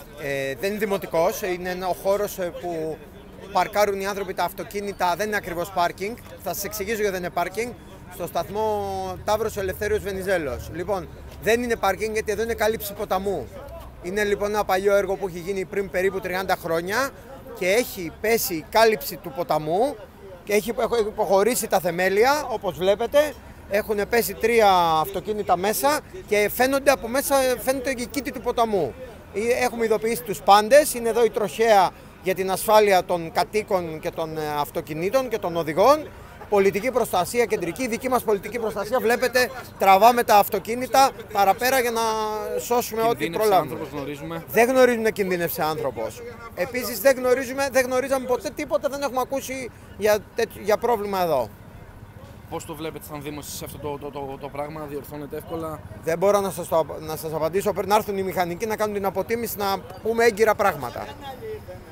Δεν είναι δημοτικός, είναι ο χώρος που παρκάρουν οι άνθρωποι τα αυτοκίνητα, δεν είναι ακριβώς πάρκινγκ. Θα σας εξηγήσω γιατί δεν είναι πάρκινγκ. Στο σταθμό Ταύρος Ελευθέριος Βενιζέλος. Λοιπόν, δεν είναι πάρκινγκ γιατί εδώ είναι κάλυψη ποταμού. Είναι λοιπόν ένα παλιό έργο που έχει γίνει πριν περίπου 30 χρόνια και έχει πέσει η κάλυψη του ποταμού και έχει υποχωρήσει τα θεμέλια, όπως βλέπετε. Έχουν πέσει 3 αυτοκίνητα μέσα και φαίνονται από μέσα, φαίνεται η κήτη του ποταμού. Έχουμε ειδοποιήσει τους πάντες, είναι εδώ η τροχέα για την ασφάλεια των κατοίκων και των αυτοκινήτων και των οδηγών. Πολιτική προστασία κεντρική, δική μας πολιτική προστασία, βλέπετε, τραβάμε τα αυτοκίνητα παραπέρα για να σώσουμε ό,τι προλάβουμε. Δεν γνωρίζουμε κινδύνευσε άνθρωπος. Επίσης δεν γνωρίζαμε ποτέ τίποτα, δεν έχουμε ακούσει για πρόβλημα εδώ. Πώς το βλέπετε σαν Δήμος σε αυτό το πράγμα, διορθώνεται εύκολα? Δεν μπορώ να σας απαντήσω, πρέπει να έρθουν οι μηχανικοί να κάνουν την αποτίμηση, να πούμε έγκυρα πράγματα.